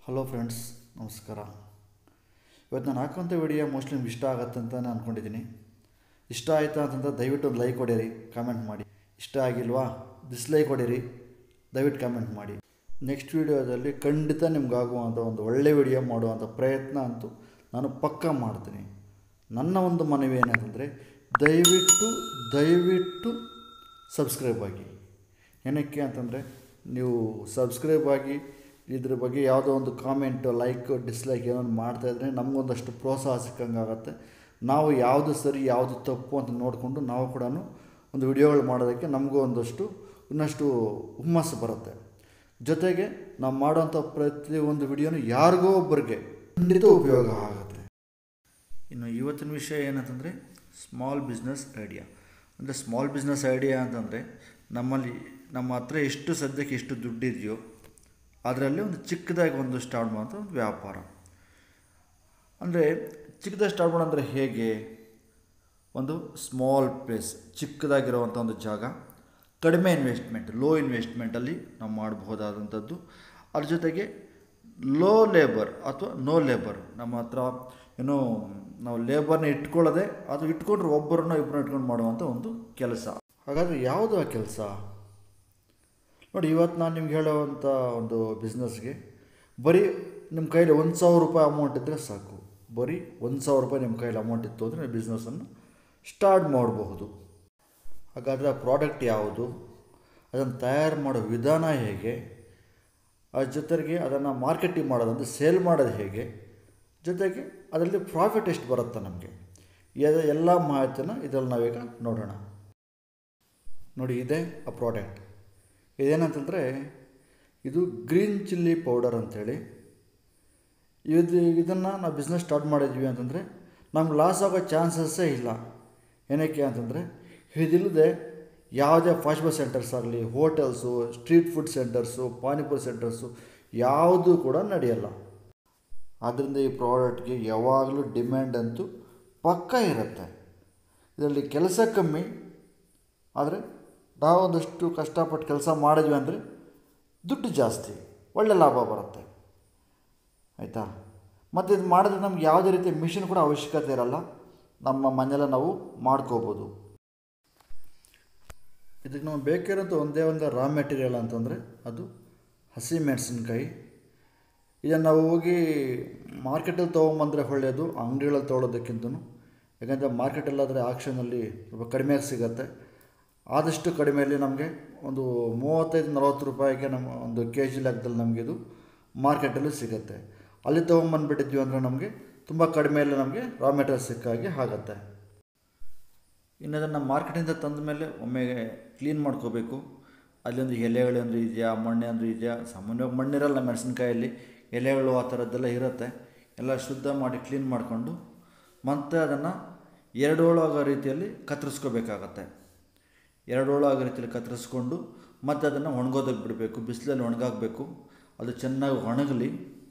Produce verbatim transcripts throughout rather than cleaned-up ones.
Hello friends, ನಮಸ್ಕಾರ. ಇವತ್ತು ನಾನು ಹಾಕೋಂಥ ವಿಡಿಯೋ ಮೋಸ್ಟ್ಲಿ ನಿಮ್ಗೆ ಇಷ್ಟ ಆಗುತ್ತೆ ಅಂತ ನಾನು ಅಂದ್ಕೊಂಡಿದ್ದೀನಿ. ಇಷ್ಟ ಆಯಿತಾ ಅಂತಂದ್ರೆ ದಯವಿಟ್ಟು ಒಂದು ಲೈಕ್ ಹೊಡೀರಿ, ಕಾಮೆಂಟ್ ಮಾಡಿ. ಇಷ್ಟ ಆಗಿಲ್ವಾ ಡಿಸ್ಲೈಕ್ ಹೊಡೀರಿ, ದಯವಿಟ್ಟು ಕಾಮೆಂಟ್ ಮಾಡಿ. ನೆಕ್ಸ್ಟ್ ವೀಡಿಯೋದಲ್ಲಿ ಖಂಡಿತ ನಿಮ್ಗಾಗುವಂಥ ಒಂದು ಒಳ್ಳೆ ವಿಡಿಯೋ ಮಾಡುವಂಥ ಪ್ರಯತ್ನ ಅಂತೂ ನಾನು ಪಕ್ಕಾ ಮಾಡ್ತೀನಿ. ನನ್ನ ಒಂದು ಮನವಿ ಏನಂತಂದರೆ ದಯವಿಟ್ಟು ದಯವಿಟ್ಟು ಸಬ್ಸ್ಕ್ರೈಬ್ ಆಗಿ. ಏನಕ್ಕೆ ಅಂತಂದರೆ ನೀವು ಸಬ್ಸ್ಕ್ರೈಬ್ ಆಗಿ ಇದ್ರ ಬಗ್ಗೆ ಯಾವುದೋ ಒಂದು ಕಾಮೆಂಟು, ಲೈಕ್, ಡಿಸ್ಲೈಕ್ ಏನೋ ಮಾಡ್ತಾಯಿದ್ರೆ ನಮಗೊಂದಷ್ಟು ಪ್ರೋತ್ಸಾಹ ಸಿಕ್ಕಂಗಾಗತ್ತೆ. ನಾವು ಯಾವುದು ಸರಿ ಯಾವುದು ತಪ್ಪು ಅಂತ ನೋಡಿಕೊಂಡು ನಾವು ಕೂಡ ಒಂದು ವಿಡಿಯೋಗಳು ಮಾಡೋದಕ್ಕೆ ನಮಗೂ ಒಂದಷ್ಟು ಇನ್ನಷ್ಟು ಹುಮ್ಮಸ್ಸು ಬರುತ್ತೆ. ಜೊತೆಗೆ ನಾವು ಮಾಡೋಂಥ ಪ್ರತಿಯೊಂದು ವಿಡಿಯೋನು ಯಾರಿಗೋ ಒಬ್ಬರಿಗೆ ಖಂಡಿತ ಉಪಯೋಗ ಆಗುತ್ತೆ. ಇನ್ನು ಇವತ್ತಿನ ವಿಷಯ ಏನಂತಂದರೆ ಸ್ಮಾಲ್ ಬಿಸ್ನೆಸ್ ಐಡಿಯಾ. ಅಂದರೆ ಸ್ಮಾಲ್ ಬಿಸ್ನೆಸ್ ಐಡಿಯಾ ಅಂತಂದರೆ ನಮ್ಮಲ್ಲಿ ನಮ್ಮ ಹತ್ರ ಎಷ್ಟು ಸದ್ಯಕ್ಕೆ ಎಷ್ಟು ದುಡ್ಡಿದೆಯೋ ಅದರಲ್ಲಿ ಒಂದು ಚಿಕ್ಕದಾಗಿ ಒಂದು ಸ್ಟಾರ್ಟ್ ಮಾಡುವಂಥ ಒಂದು ವ್ಯಾಪಾರ. ಅಂದರೆ ಚಿಕ್ಕದಾಗಿ ಸ್ಟಾರ್ಟ್ ಮಾಡೋಂದರೆ ಹೇಗೆ? ಒಂದು ಸ್ಮಾಲ್ ಪ್ಲೇಸ್, ಚಿಕ್ಕದಾಗಿರುವಂಥ ಒಂದು ಜಾಗ, ಕಡಿಮೆ ಇನ್ವೆಸ್ಟ್ಮೆಂಟ್, ಲೋ ಇನ್ವೆಸ್ಟ್ಮೆಂಟಲ್ಲಿ ನಾವು ಮಾಡಬಹುದಾದಂಥದ್ದು. ಅದ್ರ ಜೊತೆಗೆ ಲೋ ಲೇಬರ್ ಅಥವಾ ನೋ ಲೇಬರ್. ನಮ್ಮ ಹತ್ರ ಏನೋ ನಾವು ಲೇಬರ್ನ ಇಟ್ಕೊಳ್ಳೋದೆ, ಅದು ಇಟ್ಕೊಂಡ್ರೆ ಒಬ್ಬರನ್ನ ಇಬ್ಬರನ್ನ ಇಟ್ಕೊಂಡು ಮಾಡುವಂಥ ಒಂದು ಕೆಲಸ. ಹಾಗಾದರೆ ಯಾವುದು ಆ ಕೆಲಸ? ನೋಡಿ, ಇವತ್ತು ನಾನು ನಿಮ್ಗೆ ಹೇಳೋವಂಥ ಒಂದು ಬಿಸ್ನೆಸ್ಗೆ ಬರೀ ನಿಮ್ಮ ಕೈಲಿ ಒಂದು ಸಾವಿರ ರೂಪಾಯಿ ಅಮೌಂಟ್ ಇದ್ದರೆ ಸಾಕು. ಬರೀ ಒಂದು ಸಾವಿರ ರೂಪಾಯಿ ನಿಮ್ಮ ಕೈಲಿ ಅಮೌಂಟ್ ಇತ್ತು ಅಂದರೆ ಬಿಸ್ನೆಸ್ಸನ್ನು ಸ್ಟಾರ್ಟ್ ಮಾಡಬಹುದು. ಹಾಗಾದರೆ ಆ ಪ್ರಾಡಕ್ಟ್ ಯಾವುದು, ಅದನ್ನು ತಯಾರು ಮಾಡೋ ವಿಧಾನ ಹೇಗೆ, ಅದ್ರ ಜೊತೆಗೆ ಅದನ್ನು ಮಾರ್ಕೆಟಿಂಗ್ ಮಾಡೋದು ಅಂದರೆ ಸೇಲ್ ಮಾಡೋದು ಹೇಗೆ, ಜೊತೆಗೆ ಅದರಲ್ಲಿ ಪ್ರಾಫಿಟ್ ಎಷ್ಟು ಬರುತ್ತೆ ನಮಗೆ, ಎಲ್ಲ ಮಾಹಿತಿನ ಇದರಲ್ಲಿ ನಾವೀಗ ನೋಡೋಣ. ನೋಡಿ, ಇದೇ ಆ ಪ್ರಾಡಕ್ಟ್. ಇದೇನಂತಂದರೆ ಇದು ಗ್ರೀನ್ ಚಿಲ್ಲಿ ಪೌಡರ್ ಅಂಥೇಳಿ. ಇದು ಇದನ್ನು ನಾವು ಬಿಸ್ನೆಸ್ ಸ್ಟಾರ್ಟ್ ಮಾಡಿದ್ವಿ ಅಂತಂದರೆ ನಮ್ಗೆ ಲಾಸ್ ಆಗೋ ಚಾನ್ಸಸ್ಸೇ ಇಲ್ಲ. ಏನಕ್ಕೆ ಅಂತಂದರೆ ಇದಿಲ್ಲದೆ ಯಾವುದೇ ಫಾಸ್ಟ್ ಫುಡ್ ಸೆಂಟರ್ಸ್ ಆಗಲಿ, hotels, street food centres, panipuri centres ಯಾವುದೂ ಕೂಡ ನಡೆಯಲ್ಲ. ಆದ್ದರಿಂದ ಈ ಪ್ರಾಡಕ್ಟ್ಗೆ ಯಾವಾಗಲೂ ಡಿಮ್ಯಾಂಡ್ ಅಂತೂ ಪಕ್ಕಾ ಇರುತ್ತೆ. ಇದರಲ್ಲಿ ಕೆಲಸ ಕಮ್ಮಿ, ಆದರೆ ನಾವೊಂದಷ್ಟು ಕಷ್ಟಪಟ್ಟು ಕೆಲಸ ಮಾಡಿದ್ವಿ ಅಂದರೆ ದುಡ್ಡು ಜಾಸ್ತಿ, ಒಳ್ಳೆ ಲಾಭ ಬರುತ್ತೆ. ಆಯಿತಾ? ಮತ್ತು ಇದು ಮಾಡಿದ್ರೆ ನಮ್ಗೆ ಯಾವುದೇ ರೀತಿ ಮಿಷಿನ್ ಕೂಡ ಅವಶ್ಯಕತೆ ಇರಲ್ಲ, ನಮ್ಮ ಮನೆಯಲ್ಲೇ ನಾವು ಮಾಡ್ಕೋಬೋದು. ಇದಕ್ಕೆ ನಾವು ಬೇಕಿರೋಂಥ ಒಂದೇ ಒಂದು ರಾ ಮೆಟೀರಿಯಲ್ ಅಂತಂದರೆ ಅದು ಹಸಿ ಮೆಣಸಿನ್ಕಾಯಿ. ಇದನ್ನು ನಾವು ಹೋಗಿ ಮಾರ್ಕೆಟಲ್ಲಿ ತೊಗೊಂಬಂದರೆ ಒಳ್ಳೆಯದು, ಅಂಗಡಿಗಳಲ್ಲಿ ತೊಗೊಳೋದಕ್ಕಿಂತನೂ. ಯಾಕಂದರೆ ಮಾರ್ಕೆಟಲ್ಲಾದರೆ ಆಕ್ಷನಲ್ಲಿ ಸ್ವಲ್ಪ ಕಡಿಮೆಯಾಗಿ ಸಿಗುತ್ತೆ. ಆದಷ್ಟು ಕಡಿಮೆಯಲ್ಲಿ ನಮಗೆ ಒಂದು ಮೂವತ್ತೈದು ನಲ್ವತ್ತು ರೂಪಾಯಿಗೆ ನಮ್ಮ ಒಂದು ಕೆ ಜಿ ಲೆಕ್ಕದಲ್ಲಿ ನಮಗಿದು ಮಾರ್ಕೆಟಲ್ಲಿ ಸಿಗುತ್ತೆ. ಅಲ್ಲಿ ತೊಗೊಂಬಂದುಬಿಟ್ಟಿದ್ವಿ ಅಂದರೆ ನಮಗೆ ತುಂಬ ಕಡಿಮೆಯಲ್ಲಿ ನಮಗೆ ರಾ ಮೆಟೀರಿಯಲ್ ಸಿಕ್ಕಾಗಿ ಆಗುತ್ತೆ. ಇನ್ನು ಅದನ್ನು ಮಾರ್ಕೆಟಿಂದ ತಂದ ಮೇಲೆ ಒಮ್ಮೆ ಕ್ಲೀನ್ ಮಾಡ್ಕೋಬೇಕು. ಅಲ್ಲೊಂದು ಎಲೆಗಳೇಂದ್ರೂ ಇದೆಯಾ, ಮಣ್ಣೆ ಅಂದರೂ ಇದೆಯಾ. ಸಾಮಾನ್ಯವಾಗಿ ಮಣ್ಣಿರಲ್ಲ ಮೆಣಸಿನ್ಕಾಯಲ್ಲಿ, ಎಲೆಗಳು ಆ ಥರದ್ದೆಲ್ಲ ಇರುತ್ತೆ. ಎಲ್ಲ ಶುದ್ಧ ಮಾಡಿ ಕ್ಲೀನ್ ಮಾಡಿಕೊಂಡು ಮತ್ತು ಅದನ್ನು ಎರಡು ಹೋಳು ಆಗೋ ರೀತಿಯಲ್ಲಿ ಕತ್ತರಿಸ್ಕೋಬೇಕಾಗತ್ತೆ. ಎರಡು ಹೋಳು ಆಗೋ ರೀತಿಯಲ್ಲಿ ಕತ್ತರಿಸ್ಕೊಂಡು ಮತ್ತು ಅದನ್ನು ಒಣಗೋದಕ್ಕೆ ಬಿಡಬೇಕು, ಬಿಸಿಲಲ್ಲಿ ಒಣಗಾಕಬೇಕು. ಅದು ಚೆನ್ನಾಗಿ ಒಣಗಲಿ.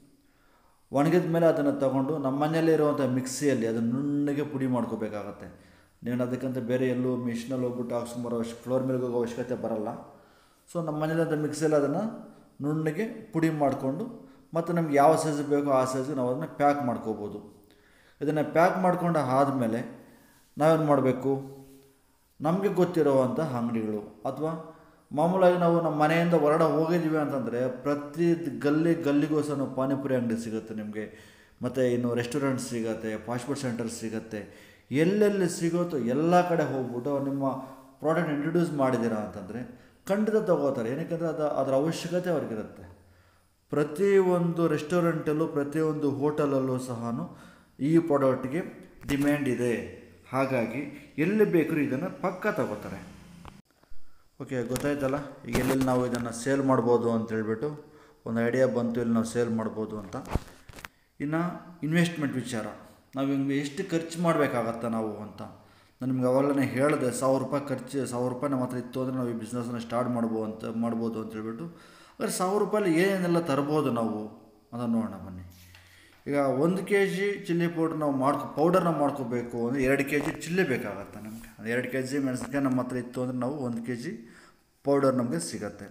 ಒಣಗಿದ ಮೇಲೆ ಅದನ್ನು ತಗೊಂಡು ನಮ್ಮ ಮನೆಯಲ್ಲೇ ಇರುವಂಥ ಮಿಕ್ಸಿಯಲ್ಲಿ ಅದನ್ನು ನುಣ್ಣಗೆ ಪುಡಿ ಮಾಡ್ಕೋಬೇಕಾಗತ್ತೆ. ನೀವು ಅದಕ್ಕಂತ ಬೇರೆ ಎಲ್ಲೂ ಮಿಷಿನಲ್ಲಿ ಹೋಗ್ಬಿಟ್ಟು ಹಾಕ್ಸ್ಕೊಂಬರೋ ಅವಶ್ಯ ಫ್ಲೋರ್ ಮೇಲೆ ಹೋಗೋ ಅವಶ್ಯಕತೆ ಬರಲ್ಲ. ಸೊ ನಮ್ಮ ಮನೇಲಿ ಮಿಕ್ಸಿಯಲ್ಲಿ ಅದನ್ನು ನುಣ್ಣಗೆ ಪುಡಿ ಮಾಡಿಕೊಂಡು ಮತ್ತು ನಮ್ಗೆ ಯಾವ ಸೈಜ್ ಬೇಕೋ ಆ ಸೈಜ್ಗೆ ನಾವು ಅದನ್ನು ಪ್ಯಾಕ್ ಮಾಡ್ಕೋಬೋದು. ಇದನ್ನು ಪ್ಯಾಕ್ ಮಾಡ್ಕೊಂಡು ಆದಮೇಲೆ ನಾವೇನು ಮಾಡಬೇಕು, ನಮಗೆ ಗೊತ್ತಿರೋವಂಥ ಅಂಗಡಿಗಳು ಅಥವಾ ಮಾಮೂಲಾಗಿ ನಾವು ನಮ್ಮ ಮನೆಯಿಂದ ಹೊರಗಡೆ ಹೋಗಿದ್ವಿ ಅಂತಂದರೆ ಪ್ರತಿ ಗಲ್ಲಿ ಗಲ್ಲಿಗೂ ಸಹ ನಾವು ಪಾನಿಪುರಿ ಅಂಗಡಿ ಸಿಗುತ್ತೆ ನಿಮಗೆ. ಮತ್ತು ಇನ್ನು ರೆಸ್ಟೋರೆಂಟ್ ಸಿಗುತ್ತೆ, ಫಾಸ್ಟ್ ಫುಡ್ ಸೆಂಟರ್ಸ್ ಸಿಗುತ್ತೆ. ಎಲ್ಲೆಲ್ಲಿ ಸಿಗುತ್ತೋ ಎಲ್ಲ ಕಡೆ ಹೋಗ್ಬಿಟ್ಟು ನಿಮ್ಮ ಪ್ರಾಡಕ್ಟ್ ಇಂಟ್ರೊಡ್ಯೂಸ್ ಮಾಡಿದ್ದೀರಾ ಅಂತಂದರೆ ಖಂಡಿತ ತಗೋತಾರೆ. ಏನಕ್ಕೆ ಅದು ಅದರ ಅವಶ್ಯಕತೆ ಅವ್ರಿಗಿರುತ್ತೆ. ಪ್ರತಿಯೊಂದು ರೆಸ್ಟೋರೆಂಟಲ್ಲೂ ಪ್ರತಿಯೊಂದು ಹೋಟೆಲಲ್ಲೂ ಸಹ ಈ ಪ್ರಾಡಕ್ಟ್ಗೆ ಡಿಮ್ಯಾಂಡ್ ಇದೆ. ಹಾಗಾಗಿ ಎಲ್ಲಿ ಬೇಕಾದ್ರೂ ಇದನ್ನು ಪಕ್ಕ ತಗೋತಾರೆ. ಓಕೆ, ಗೊತ್ತಾಯ್ತಲ್ಲ ಈಗ ಎಲ್ಲೆಲ್ಲಿ ನಾವು ಇದನ್ನು ಸೇಲ್ ಮಾಡ್ಬೋದು ಅಂತ ಹೇಳ್ಬಿಟ್ಟು ಒಂದು ಐಡಿಯಾ ಬಂತು, ಇಲ್ಲಿ ನಾವು ಸೇಲ್ ಮಾಡ್ಬೋದು ಅಂತ. ಇನ್ನು ಇನ್ವೆಸ್ಟ್ಮೆಂಟ್ ವಿಚಾರ, ನಾವು ಹಿಂಗೆ ಎಷ್ಟು ಖರ್ಚು ಮಾಡಬೇಕಾಗತ್ತ ನಾವು ಅಂತ ನಾನು ನಿಮ್ಗೆ ಅವಾಗಲೇ ಹೇಳಿದೆ. ಸಾವಿರ ರೂಪಾಯಿ ಖರ್ಚು ಸಾವಿರ ರೂಪಾಯಿ ನಮ್ಮ ಹತ್ರ ಇತ್ತು ಅಂದರೆ ನಾವು ಈ ಬಿಸ್ನೆಸ್ಸನ್ನು ಸ್ಟಾರ್ಟ್ ಮಾಡ್ಬೋದು ಅಂತ ಮಾಡ್ಬೋದು ಅಂತ ಹೇಳ್ಬಿಟ್ಟು. ಆದರೆ ಸಾವಿರ ರೂಪಾಯಲ್ಲಿ ಏನೆಲ್ಲ ತರ್ಬೋದು ನಾವು ಅದನ್ನು ನೋಡೋಣ ಬನ್ನಿ. ಈಗ ಒಂದು ಕೆ ಜಿ ಚಿಲ್ಲಿ ಪೌಡ್ರ್ ನಾವು ಮಾಡ್ಕೊ ಪೌಡರ್ನ ಮಾಡ್ಕೋಬೇಕು ಅಂದರೆ ಎರಡು ಕೆ ಜಿ ಚಿಲ್ಲಿ ಬೇಕಾಗತ್ತೆ ನಮಗೆ. ಅದು ಎರಡು ಕೆ ಜಿ ಮೆಣಸಿನ್ಕಾಯಿ ನಮ್ಮ ಹತ್ರ ಇತ್ತು ಅಂದರೆ ನಾವು ಒಂದು ಕೆ ಜಿ ಪೌಡರ್ ನಮಗೆ ಸಿಗುತ್ತೆ.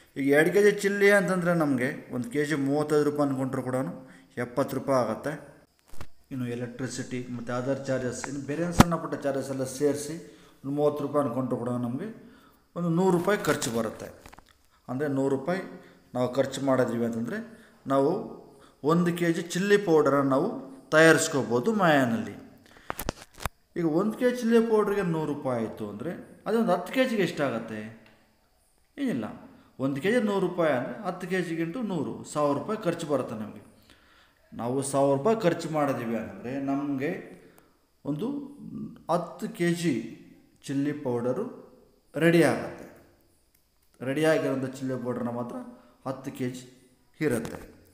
ಈಗ ಎರಡು ಕೆ ಜಿ ಚಿಲ್ಲಿ ಅಂತಂದರೆ ನಮಗೆ ಒಂದು ಕೆ ಜಿ ಮೂವತ್ತೈದು ರೂಪಾಯಿ ಅಂದ್ಕೊಂಡ್ರು ಕೂಡ ಎಪ್ಪತ್ತು ರೂಪಾಯಿ ಆಗುತ್ತೆ. ಇನ್ನು ಎಲೆಕ್ಟ್ರಿಸಿಟಿ ಮತ್ತು ಅದರ್ ಚಾರ್ಜಸ್, ಇನ್ನು ಬೇರೆ ಸಣ್ಣ ಪುಟ್ಟ ಚಾರ್ಜಸ್ ಎಲ್ಲ ಸೇರಿಸಿ ಒಂದು ಮೂವತ್ತು ರೂಪಾಯಿ ಅಂದ್ಕೊಂಡ್ರು ಕೂಡ ನಮಗೆ ಒಂದು ನೂರು ರೂಪಾಯಿ ಖರ್ಚು ಬರುತ್ತೆ. ಅಂದರೆ ನೂರು ರೂಪಾಯಿ ನಾವು ಖರ್ಚು ಮಾಡಿದ್ವಿ ಅಂತಂದರೆ ನಾವು ಒಂದು ಕೆ ಜಿ ಚಿಲ್ಲಿ ಪೌಡರನ್ನು ನಾವು ತಯಾರಿಸ್ಕೋಬೋದು ಮಾಯಾನಲ್ಲಿ. ಈಗ ಒಂದು ಕೆ ಜಿ ಚಿಲ್ಲಿ ಪೌಡ್ರಿಗೆ ನೂರು ರೂಪಾಯಿ ಆಯಿತು ಅಂದರೆ ಅದೊಂದು ಹತ್ತು ಕೆ ಜಿಗೆ ಎಷ್ಟಾಗತ್ತೆ? ಏನಿಲ್ಲ, ಒಂದು ಕೆ ಜಿ ನೂರು ರೂಪಾಯಿ ಅಂದರೆ ಹತ್ತು ಕೆ ಜಿಗಿಂಟು ನೂರು ಸಾವಿರ ರೂಪಾಯಿ ಖರ್ಚು ಬರುತ್ತೆ ನಮಗೆ. ನಾವು ಸಾವಿರ ರೂಪಾಯಿ ಖರ್ಚು ಮಾಡಿದ್ದೀವಿ ಅಂದರೆ ನಮಗೆ ಒಂದು ಹತ್ತು K G chilli powder ready ಆಗುತ್ತೆ. ರೆಡಿಯಾಗಿರೋಂಥ ಚಿಲ್ಲಿ ಪೌಡ್ರನ್ನ ಮಾತ್ರ ಹತ್ತು ಕೆ ಜಿ ಇರುತ್ತೆ.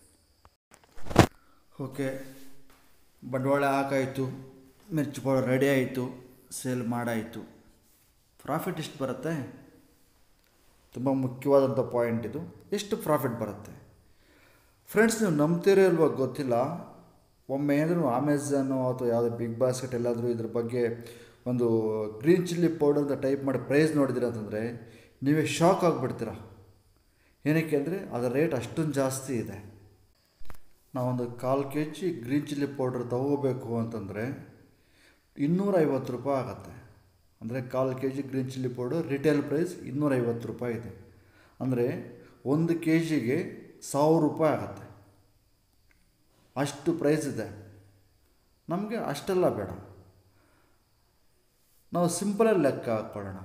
ಓಕೆ, ಬಂಡವಾಳ ಹಾಕಾಯಿತು, ಮಿರ್ಚಿ ಪೌಡರ್ ರೆಡಿ ಆಯಿತು, ಸೇಲ್ ಮಾಡಾಯಿತು. ಪ್ರಾಫಿಟ್ ಎಷ್ಟು ಬರುತ್ತೆ? ತುಂಬ ಮುಖ್ಯವಾದಂಥ ಪಾಯಿಂಟ್ ಇದು. ಎಷ್ಟು ಪ್ರಾಫಿಟ್ ಬರುತ್ತೆ ಫ್ರೆಂಡ್ಸ್? ನೀವು ನಂಬ್ತೀರೋ ಇಲ್ವೋ ಗೊತ್ತಿಲ್ಲ. ಒಮ್ಮೆ ಏನಾದರೂ ಅಮೆಝಾನು ಅಥವಾ ಯಾವುದೇ ಬಿಗ್ ಬಾಸ್ಕೆಟ್ ಎಲ್ಲಾದರೂ ಇದ್ರ ಬಗ್ಗೆ ಒಂದು ಗ್ರೀನ್ ಚಿಲ್ಲಿ ಪೌಡರ್ ಅಂತ ಟೈಪ್ ಮಾಡಿ ಪ್ರೈಸ್ ನೋಡಿದಿರ ಅಂತಂದರೆ ನೀವೇ ಶಾಕ್ ಆಗಿಬಿಡ್ತೀರ. ಏನಕ್ಕೆ ಅಂದರೆ ಅದರ ರೇಟ್ ಅಷ್ಟೊಂದು ಜಾಸ್ತಿ ಇದೆ. ನಾವೊಂದು ಕಾಲು K G green chilli powder ತೊಗೋಬೇಕು ಅಂತಂದರೆ ಇನ್ನೂರೈವತ್ತು ರೂಪಾಯಿ ಆಗುತ್ತೆ. ಅಂದರೆ ಕಾಲು K G green chilli powder retail price ಇನ್ನೂರೈವತ್ತು ರೂಪಾಯಿ ಇದೆ. ಅಂದರೆ ಒಂದು ಕೆ ಜಿಗೆ ಸಾವಿರ ರೂಪಾಯಿ ಆಗುತ್ತೆ. ಅಷ್ಟು ಪ್ರೈಸ್ ಇದೆ. ನಮಗೆ ಅಷ್ಟೆಲ್ಲ ಬೇಡ, ನಾವು ಸಿಂಪಲಾಗಿ ಲೆಕ್ಕ ಹಾಕ್ಕೊಳ್ಳೋಣ.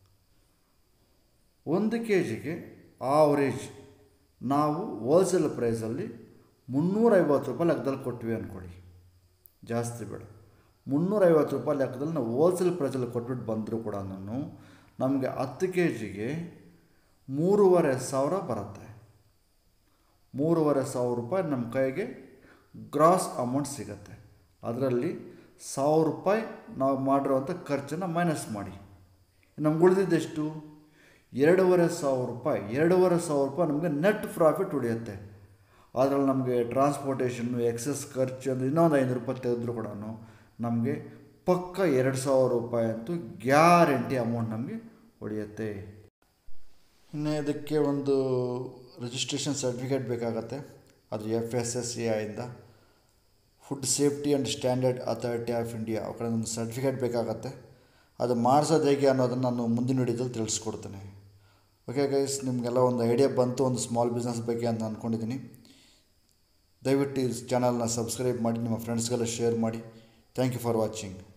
ಒಂದು ಕೆ ಜಿಗೆ ಆವ್ರೇಜ್ ನಾವು ಹೋಲ್ಸೇಲ್ ಪ್ರೈಸಲ್ಲಿ ಮುನ್ನೂರೈವತ್ತು ರೂಪಾಯಿ ಲೆಕ್ಕದಲ್ಲಿ ಕೊಟ್ವಿ ಅಂದ್ಕೊಳ್ಳಿ, ಜಾಸ್ತಿ ಬೇಡ. ಮುನ್ನೂರೈವತ್ತು ರೂಪಾಯಿ ಲೆಕ್ಕದಲ್ಲಿ ನಾವು ಹೋಲ್ಸೇಲ್ ಪ್ರೈಸಲ್ಲಿ ಕೊಟ್ಬಿಟ್ಟು ಬಂದರೂ ಕೂಡ ನಮಗೆ ಹತ್ತು ಕೆ ಜಿಗೆ ಮೂರುವರೆ ಸಾವಿರ ಬರುತ್ತೆ. ಮೂರುವರೆ ಸಾವಿರ ರೂಪಾಯಿ ನಮ್ಮ ಕೈಗೆ ಗ್ರಾಸ್ ಅಮೌಂಟ್ ಸಿಗುತ್ತೆ. ಅದರಲ್ಲಿ ಸಾವಿರ ರೂಪಾಯಿ ನಾವು ಮಾಡಿರೋವಂಥ ಖರ್ಚನ್ನು ಮೈನಸ್ ಮಾಡಿ ನಮ್ಗೆ ಉಳಿದಿದ್ದೆಷ್ಟು? ಎರಡೂವರೆ ಸಾವಿರ ರೂಪಾಯಿ. ಎರಡೂವರೆ ಸಾವಿರ ರೂಪಾಯಿ ನಮಗೆ ನೆಟ್ ಪ್ರಾಫಿಟ್ ಉಳಿಯುತ್ತೆ. ಅದರಲ್ಲಿ ನಮಗೆ ಟ್ರಾನ್ಸ್ಪೋರ್ಟೇಷನ್ನು, ಎಕ್ಸೆಸ್ ಖರ್ಚು ಅಂದರೆ ಇನ್ನೊಂದು ಐನೂರು ರೂಪಾಯಿ ತೆಗೆದ್ರು ಕೂಡ ನಮಗೆ ಪಕ್ಕ ಎರಡು ಸಾವಿರ ರೂಪಾಯಿ ಅಂತೂ ಗ್ಯಾರಂಟಿ ಅಮೌಂಟ್ ನಮಗೆ ಉಳಿಯುತ್ತೆ. ಇನ್ನು ಇದಕ್ಕೆ ಒಂದು ರಿಜಿಸ್ಟ್ರೇಷನ್ ಸರ್ಟಿಫಿಕೇಟ್ ಬೇಕಾಗತ್ತೆ. ಅದು ಎಫ್ ಎಸ್ ಎಸ್ ಎ ಐಯಿಂದ food safety and standard authority of India ಆ ಕಡೆ ಒಂದು ಸರ್ಟಿಫಿಕೇಟ್ ಬೇಕಾಗತ್ತೆ. ಅದು ಮಾಡಿಸೋದು ಹೇಗೆ ಅನ್ನೋದನ್ನು ನಾನು ಮುಂದಿನ ವಿಡಿಯೋದಲ್ಲಿ ತಿಳಿಸ್ಕೊಡ್ತೇನೆ. ಓಕೆ ಗೈಸ್, ನಿಮಗೆಲ್ಲ ಒಂದು ಐಡಿಯಾ ಬಂತು ಒಂದು ಸ್ಮಾಲ್ ಬಿಸ್ನೆಸ್ ಬಗ್ಗೆ ಅಂತ ಅಂದ್ಕೊಂಡಿದ್ದೀನಿ. ದಯವಿಟ್ಟು ಈ ಚಾನಲ್ನ ಸಬ್ಸ್ಕ್ರೈಬ್ ಮಾಡಿ, ನಿಮ್ಮ ಫ್ರೆಂಡ್ಸ್ಗೆಲ್ಲ ಶೇರ್ ಮಾಡಿ. Thank you for watching.